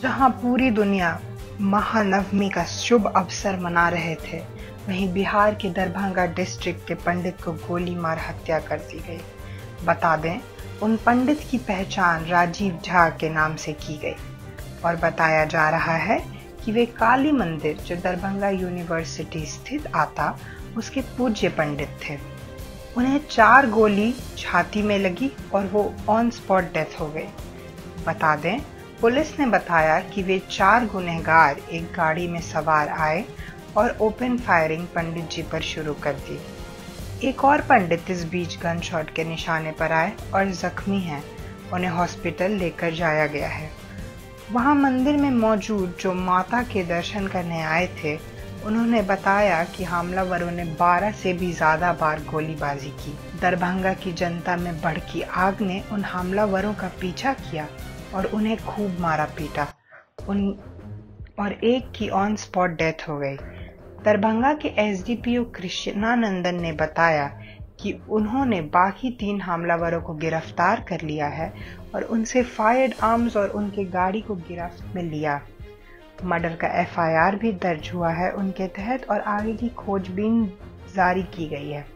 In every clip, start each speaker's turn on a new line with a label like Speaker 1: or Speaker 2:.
Speaker 1: जहां पूरी दुनिया महानवमी का शुभ अवसर मना रहे थे, वहीं बिहार के दरभंगा डिस्ट्रिक्ट के पंडित को गोली मार हत्या कर दी गई। बता दें, उन पंडित की पहचान राजीव झा के नाम से की गई और बताया जा रहा है कि वे काली मंदिर, जो दरभंगा यूनिवर्सिटी स्थित आता, उसके पूज्य पंडित थे। उन्हें 4 गोली छाती में लगी और वो ऑन स्पॉट डेथ हो गई। बता दें, पुलिस ने बताया कि वे 4 गुनहगार एक गाड़ी में सवार आए और ओपन फायरिंग पंडित जी पर शुरू कर दी। एक और पंडित इस बीच गन शॉट के निशाने पर आए और जख्मी हैं। उन्हें हॉस्पिटल लेकर जाया गया है। वहां मंदिर में मौजूद जो माता के दर्शन करने आए थे, उन्होंने बताया कि हमलावरों ने 12 से भी ज्यादा बार गोलीबाजी की। दरभंगा की जनता में भड़की आग ने उन हमलावरों का पीछा किया और उन्हें खूब मारा पीटा। और एक की ऑन स्पॉट डेथ हो गई। दरभंगा के एसडीपीओ कृष्णानंदन ने बताया कि उन्होंने बाकी 3 हमलावरों को गिरफ्तार कर लिया है और उनसे फायर्ड आर्म्स और उनके गाड़ी को गिरफ्त में लिया। मर्डर का एफआईआर भी दर्ज हुआ है उनके तहत और आगे की खोजबीन जारी की गई है।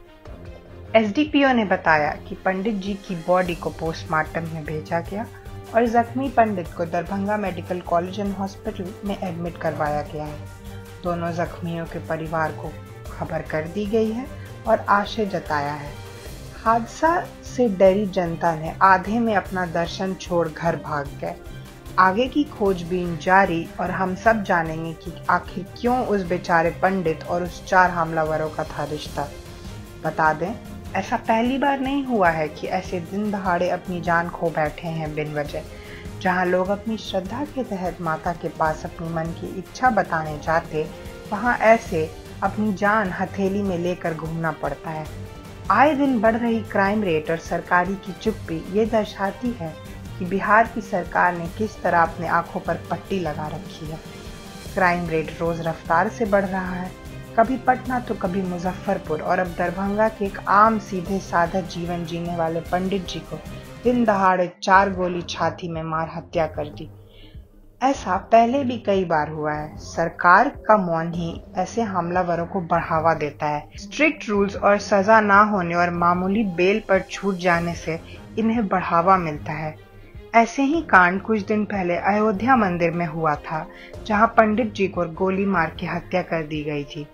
Speaker 1: एसडीपीओ ने बताया कि पंडित जी की बॉडी को पोस्टमार्टम में भेजा गया और जख्मी पंडित को Darbhanga medical college and hospital में एडमिट करवाया गया है। दोनों जख्मियों के परिवार को खबर कर दी गई है और आशय जताया है। हादसा से डरी जनता ने आधे में अपना दर्शन छोड़ घर भाग गए। आगे की खोजबीन जारी और हम सब जानेंगे कि आखिर क्यों उस बेचारे पंडित और उस 4 हमलावरों का था रिश्ता। बता दें, ऐसा पहली बार नहीं हुआ है कि ऐसे दिन दहाड़े अपनी जान खो बैठे हैं बिन वजह। जहां लोग अपनी श्रद्धा के तहत माता के पास अपनी मन की इच्छा बताने जाते, वहां ऐसे अपनी जान हथेली में लेकर घूमना पड़ता है। आए दिन बढ़ रही क्राइम रेट और सरकारी की चुप्पी ये दर्शाती है कि बिहार की सरकार ने किस तरह अपने आंखों पर पट्टी लगा रखी है। क्राइम रेट रोज रफ्तार से बढ़ रहा है, कभी पटना तो कभी मुजफ्फरपुर, और अब दरभंगा के एक आम सीधे साधा जीवन जीने वाले पंडित जी को दिन दहाड़े 4 गोली छाती में मार हत्या कर दी। ऐसा पहले भी कई बार हुआ है। सरकार का मौन ही ऐसे हमलावरों को बढ़ावा देता है। स्ट्रिक्ट रूल्स और सजा ना होने और मामूली बेल पर छूट जाने से इन्हें बढ़ावा मिलता है। ऐसे ही कांड कुछ दिन पहले अयोध्या मंदिर में हुआ था, जहां पंडित जी को गोली मार के हत्या कर दी गई थी।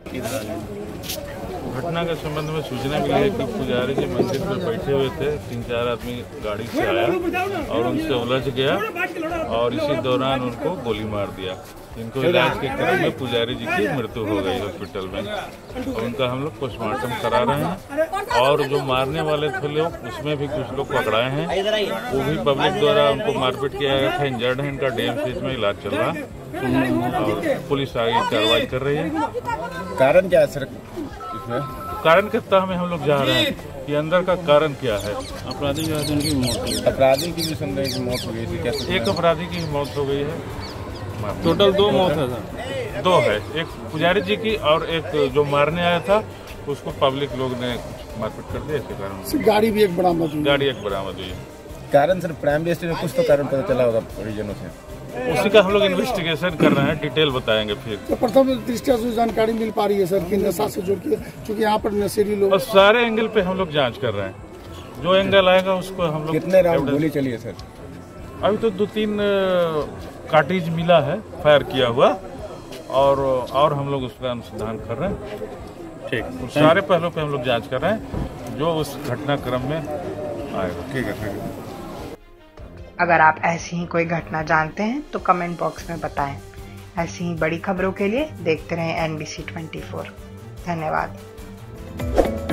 Speaker 2: घटना के संबंध में सूचना मिली है कि पुजारी जी मंदिर में बैठे हुए थे। 3-4 आदमी गाड़ी से आया और उनसे उलझ गया और इसी दौरान उनको गोली मार दिया। इनको इलाज के क्रम में पुजारी जी की मृत्यु हो गई हॉस्पिटल में और उनका हम लोग पोस्टमार्टम करा रहे हैं। और जो मारने वाले थे लोग, उसमें भी कुछ लोग पकड़ाए हैं। वो भी पब्लिक द्वारा उनको मारपीट किया गया था। इंजर्ड है, इनका डीएमसीएच में इलाज चल रहा है और पुलिस आगे कार्रवाई कर रही है।
Speaker 3: कारण क्या है सर?
Speaker 2: कारण के तह में हम लोग जा रहे हैं कि अंदर का कारण क्या है।
Speaker 3: अपराधी जो है उनकी मौत, अपराधी की भी संदेह की मौत हो गई थी। कैसे?
Speaker 2: एक अपराधी की मौत हो गई है।
Speaker 3: टोटल 2 मौत है सर?
Speaker 2: 2 है, एक पुजारी जी की और एक जो मारने आया था उसको पब्लिक लोग ने मारपीट कर दिया। इसके कारण
Speaker 3: गाड़ी भी एक बरामद हुई।
Speaker 2: गाड़ी एक बरामद हुई है।
Speaker 3: कारण सर प्राइमरी स्टेज में कुछ तो कारण पता चला होगा परिजनों से?
Speaker 2: उसी का हम लोग इन्वेस्टिगेशन कर रहे हैं, डिटेल बताएंगे फिर।
Speaker 4: तो प्रथम दृष्टया से जानकारी मिल पा रही है सर कि नशा से जुड़ के, चूँकि यहाँ पर नशेड़ी लोग,
Speaker 2: और सारे एंगल पे हम लोग जांच कर रहे हैं। जो एंगल आएगा उसको हम लोग।
Speaker 3: कितने राउंड गोली चली है सर?
Speaker 2: अभी तो 2-3 कार्ट्रिज मिला है फायर किया हुआ और हम लोग उसका अनुसंधान कर रहे हैं। ठीक, सारे पहलुओं पे हम लोग जांच कर रहे हैं जो उस घटनाक्रम में आएगा। ठीक है।
Speaker 1: अगर आप ऐसी ही कोई घटना जानते हैं तो कमेंट बॉक्स में बताएं। ऐसी ही बड़ी खबरों के लिए देखते रहें NBC 24। धन्यवाद।